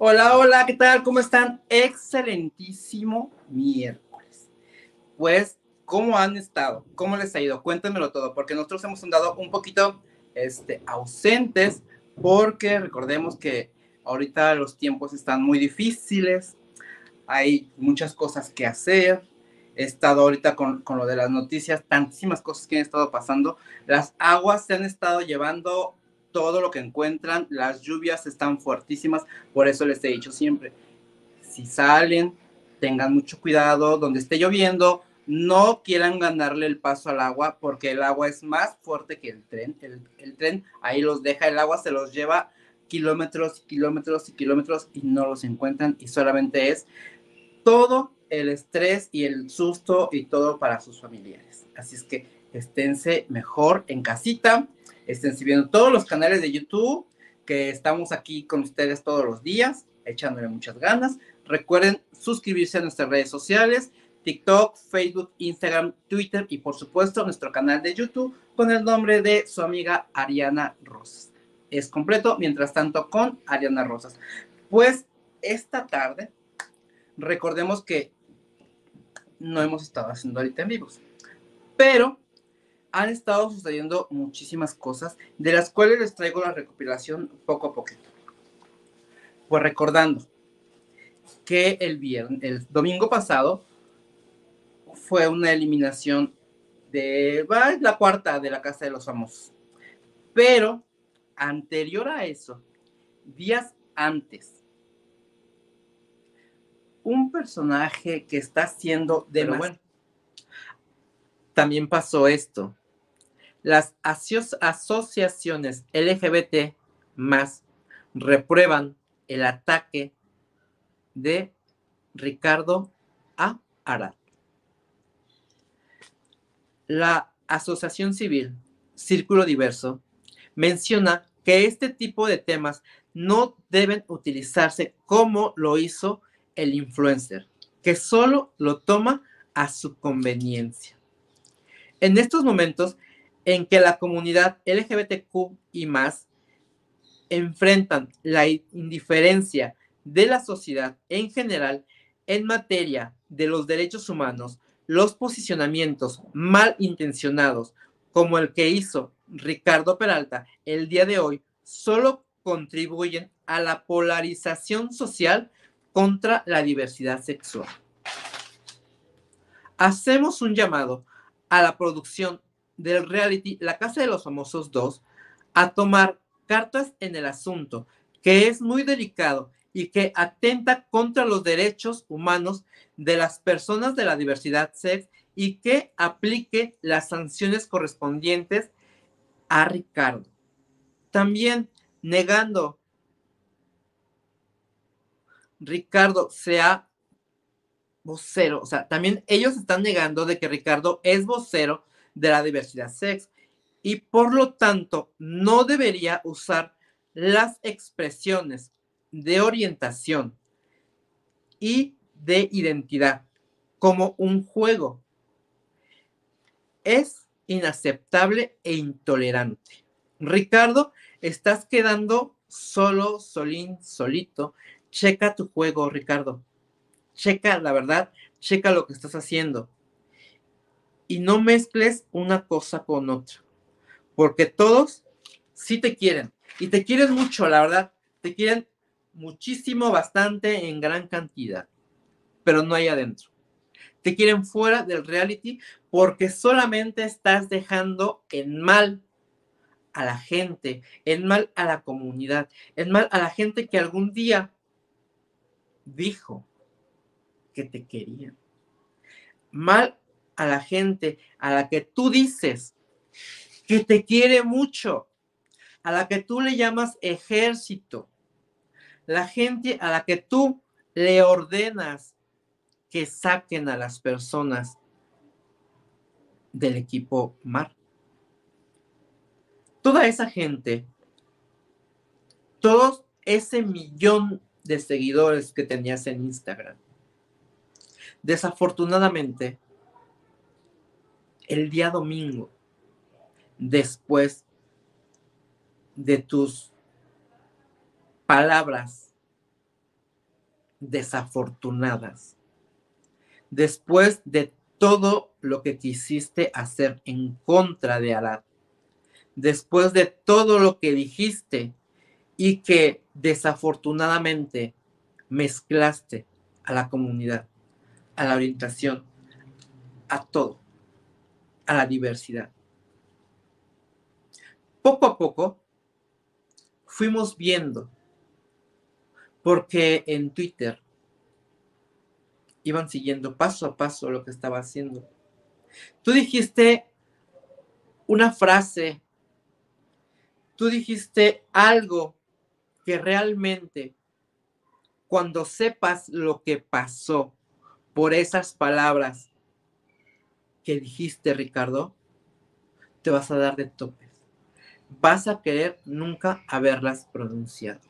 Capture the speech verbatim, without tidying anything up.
Hola, hola, ¿qué tal? ¿Cómo están? Excelentísimo miércoles. Pues, ¿cómo han estado? ¿Cómo les ha ido? Cuéntenmelo todo, porque nosotros hemos andado un poquito este, ausentes, porque recordemos que ahorita los tiempos están muy difíciles, hay muchas cosas que hacer. He estado ahorita con, con lo de las noticias, tantísimas cosas que han estado pasando. Las aguas se han estado llevando todo lo que encuentran, las lluvias están fuertísimas, por eso les he dicho siempre, si salen, tengan mucho cuidado, donde esté lloviendo, no quieran ganarle el paso al agua, porque el agua es más fuerte que el tren, el, el tren ahí los deja, el agua se los lleva kilómetros, kilómetros y kilómetros y no los encuentran y solamente es todo el estrés y el susto y todo para sus familiares. Así es que esténse mejor en casita, esténse viendo todos los canales de YouTube, que estamos aquí con ustedes todos los días, echándole muchas ganas. Recuerden suscribirse a nuestras redes sociales, TikTok, Facebook, Instagram, Twitter y por supuesto nuestro canal de YouTube con el nombre de su amiga Ariana Rosas. Es completo, mientras tanto, con Ariana Rosas. Pues esta tarde recordemos que no hemos estado haciendo ahorita en vivos, pero han estado sucediendo muchísimas cosas de las cuales les traigo la recopilación poco a poquito. Pues recordando que el viernes, el domingo pasado fue una eliminación de bah, la cuarta de la Casa de los Famosos, pero anterior a eso, días antes, un personaje que está siendo de más... bueno, también pasó esto. Las aso- asociaciones L G B T más reprueban el ataque de Ricardo A. Arad. La Asociación Civil Círculo Diverso menciona que este tipo de temas no deben utilizarse como lo hizo el influencer, que solo lo toma a su conveniencia. En estos momentos en que la comunidad L G B T Q y más enfrentan la indiferencia de la sociedad en general en materia de los derechos humanos, los posicionamientos mal intencionados, como el que hizo Ricardo Peralta el día de hoy, solo contribuyen a la polarización social contra la diversidad sexual. Hacemos un llamado a la producción del reality La Casa de los Famosos dos a tomar cartas en el asunto, que es muy delicado y que atenta contra los derechos humanos de las personas de la diversidad sex y que aplique las sanciones correspondientes a Ricardo. También negando, Ricardo sea vocero, o sea, también ellos están negando de que Ricardo es vocero de la diversidad sex y por lo tanto no debería usar las expresiones de orientación y de identidad como un juego. Es inaceptable e intolerante. Ricardo, estás quedando solo, solín, solito. Checa tu juego, Ricardo. Checa la verdad, checa lo que estás haciendo. Y no mezcles una cosa con otra. Porque todos sí te quieren. Y te quieren mucho, la verdad. Te quieren muchísimo, bastante, en gran cantidad. Pero no hay adentro. Te quieren fuera del reality porque solamente estás dejando en mal a la gente, en mal a la comunidad, en mal a la gente que algún día dijo que te querían. Mal a la gente a la que tú dices que te quiere mucho, a la que tú le llamas ejército, la gente a la que tú le ordenas que saquen a las personas del equipo Mar. Toda esa gente, todo ese millón de seguidores que tenías en Instagram, desafortunadamente, el día domingo, después de tus palabras desafortunadas. Después de todo lo que quisiste hacer en contra de Arad, después de todo lo que dijiste y que desafortunadamente mezclaste a la comunidad, a la orientación, a todo, a la diversidad. Poco a poco fuimos viendo, porque en Twitter iban siguiendo paso a paso lo que estaba haciendo. Tú dijiste una frase, tú dijiste algo que realmente, cuando sepas lo que pasó por esas palabras que dijiste, Ricardo, te vas a dar de topes. Vas a querer nunca haberlas pronunciado.